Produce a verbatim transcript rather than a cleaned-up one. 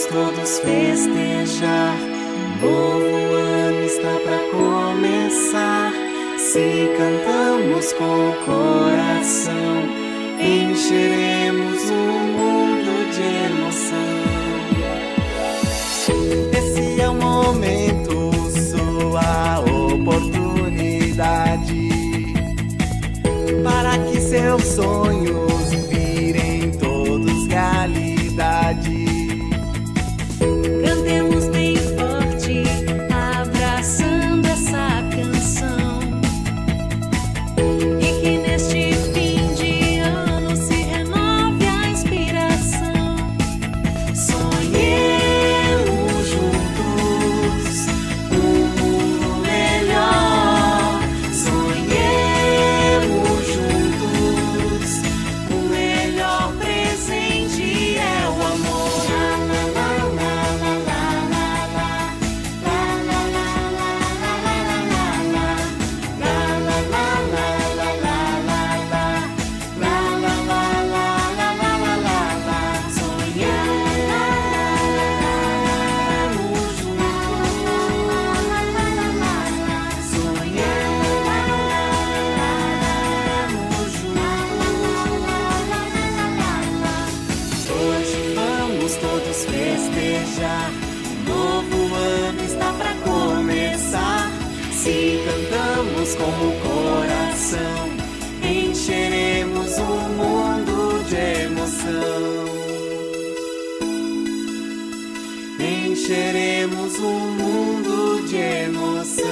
todos festejar. Novo ano está pra começar. Se cantamos com o coração, encheremos o mundo de emoção. Esse é o momento, sua oportunidade, para que seus sonhos virem todos realidade. Cantemos bem forte, abraçando essa canção, e que neste fim de ano se renove a inspiração. Sonhemos juntos um mundo melhor. Sonhemos juntos, o melhor presente é o amor. Todos festejar, um novo ano está pra começar. Se cantamos com o coração, encheremos o mundo de emoção. Encheremos o mundo de emoção.